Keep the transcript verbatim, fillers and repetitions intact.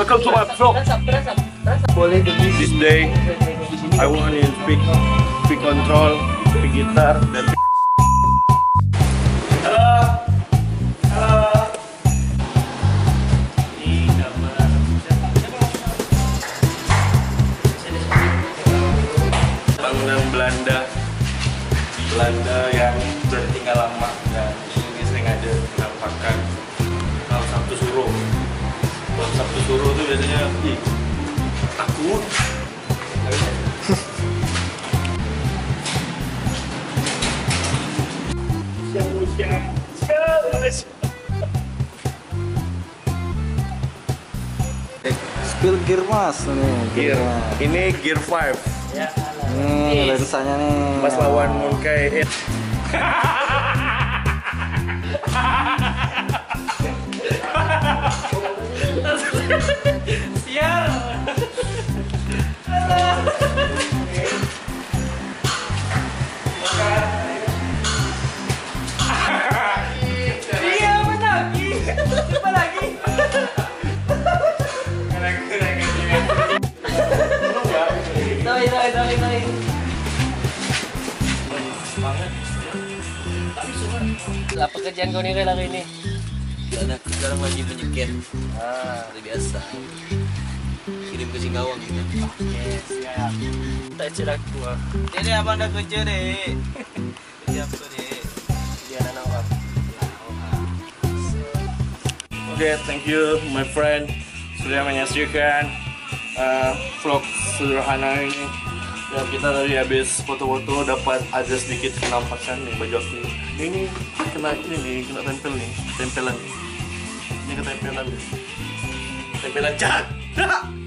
welcome to my vlog. Boleh begini. This day, I want to speak, speak control, speak gitar, dan halo, halo. Ini gambar bangunan Belanda, Belanda yang sudah tinggal lama dan ini sering ada penampakan malam Sabtu Suro. Malam Sabtu Suro itu biasanya ih, takut. Spill gear mas nih. Gear. Ini gear five. Ya. Nih lensanya nih. Pas lawan Monkey. Sial. Iya, apa lagi? Apa lagi? Tahu, tahu, tahu, tahu. Lah pekerjaan kau ni hari ini? Dan aku sekarang lagi menyekir. Ah, Seperti biasa. Kirim ke Singkawang gitu. oke, siap. Tak cerah gua. Jadi abang dah kerja deh. Kerja apa deh? Biar anak orang. Oke, thank you my friend sudah menyaksikan uh, vlog sederhana ini. Ya, kita tadi habis foto-foto dapat ada sedikit penampakan nih baju aku ini. Ini kena ini nih, kena tempel nih, tempelan. Ini ketempelan nih. Tempelan jahat.